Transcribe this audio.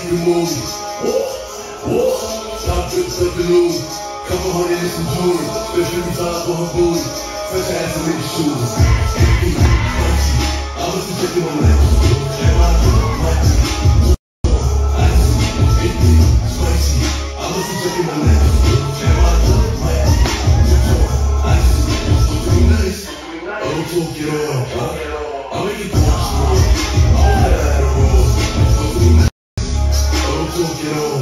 make you move. Top trips up the loop. Couple hundred in some jewelry. Spend 55 for her booty. Fresh ass and nigga shoes. I was just checking my legs. And my spicy. I was just checking my legs. And my nice. Don't talk it all. I'll make it watch. I'll let it roll. Don't talk it all.